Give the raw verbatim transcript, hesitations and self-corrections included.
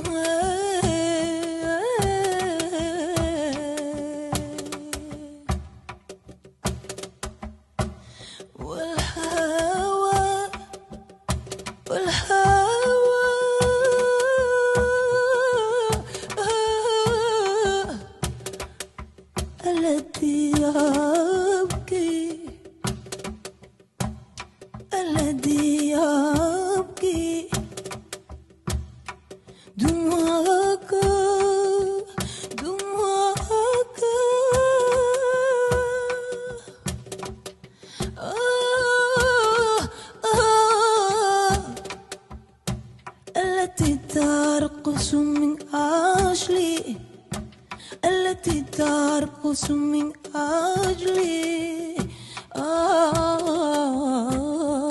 والهوى والهوى الذي يبكي الذي يبكي دموعك دموعك آه آه التي ترقص من أجلي التي ترقص من أجلي آه